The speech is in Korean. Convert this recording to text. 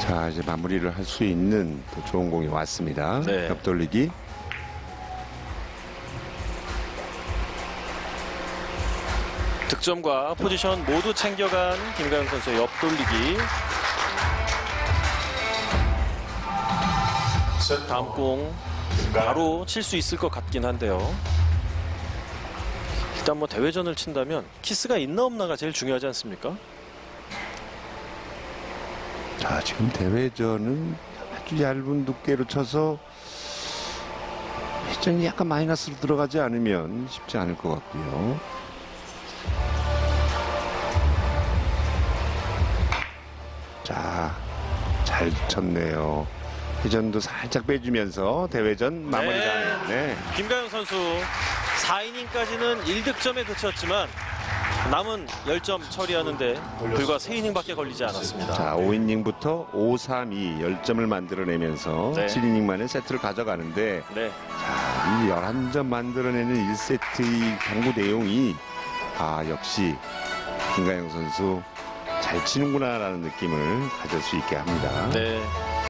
자, 이제 마무리를 할 수 있는 또 좋은 공이 왔습니다. 네. 옆돌리기. 득점과 포지션 모두 챙겨간 김가영 선수의 옆돌리기. 다음 공 바로 칠 수 있을 것 같긴 한데요. 일단 뭐 대회전을 친다면 키스가 있나 없나가 제일 중요하지 않습니까? 자, 지금 대회전은 아주 얇은 두께로 쳐서 회전이 약간 마이너스로 들어가지 않으면 쉽지 않을 것 같고요. 자, 잘 쳤네요. 회전도 살짝 빼주면서 대회전 마무리가. 네. 김가영 선수 4이닝까지는 1득점에 그쳤지만 남은 10점 처리하는데 불과 3이닝밖에 걸리지 않았습니다. 자, 5이닝부터 5, 3, 2 10점을 만들어내면서 네. 7이닝 만에 세트를 가져가는데 네. 자, 이 11점 만들어내는 1세트의 경구 내용이 역시 김가영 선수 잘 치는구나 라는 느낌을 가질 수 있게 합니다. 네.